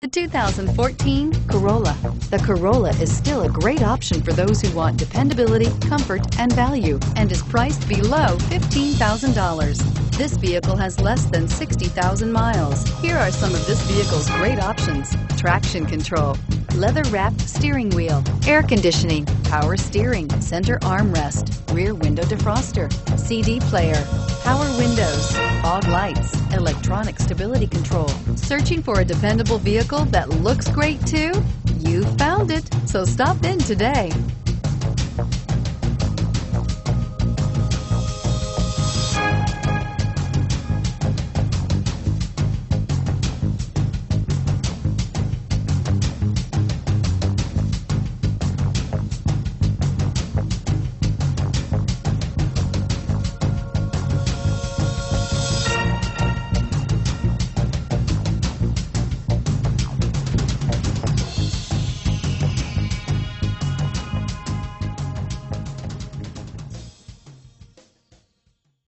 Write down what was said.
The 2014 Corolla. The Corolla is still a great option for those who want dependability, comfort, and value, and is priced below $15,000. This vehicle has less than 60,000 miles. Here are some of this vehicle's great options: traction control, leather-wrapped steering wheel, air conditioning, power steering, center armrest, rear window defroster, CD player, power windows, fog lights, electronic stability control. Searching for a dependable vehicle that looks great too? You found it, so stop in today.